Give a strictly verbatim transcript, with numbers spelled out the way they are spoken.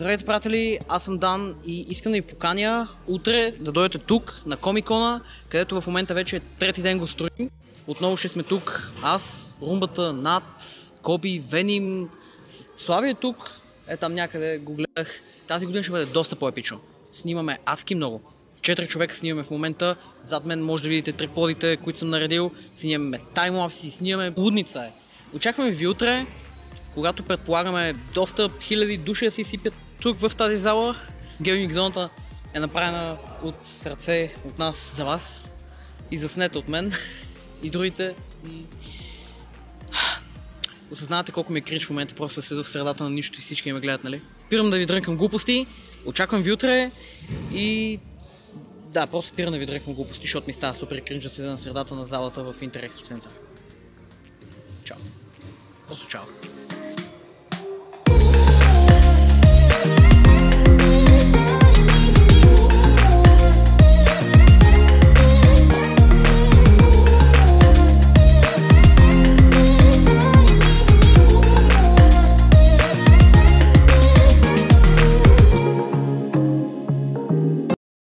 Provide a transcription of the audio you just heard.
Здравейте, приятели, аз съм Дан и искам да ви поканя утре да дойдете тук на Комикона, където в момента вече е трети ден го строим. Отново ще сме тук, аз, Румбата, Над, Коби, Веним, Слави е тук, е там някъде го гледах. Тази година ще бъде доста по-епично. Снимаме адски много. Четири човека снимаме в момента, зад мен може да видите триподите, които съм наредил, снимаме таймлапси, снимаме лудница е. Очакваме ви утре, когато предполагаме доста хиляди души да си сипят тук в тази зала. Гейминг зоната е направена от сърце от нас за вас и заснете от мен и другите. И... осъзнавате колко ми е кринж в момента, просто да седа в средата на нищо и всички ме гледат, нали? Спирам да ви дрънкам глупости, очаквам ви утре и... да, просто спирам да ви дрънкам глупости, защото ми става супер кринж да седа на средата на залата в Интерекспо център. Чао. Просто чао.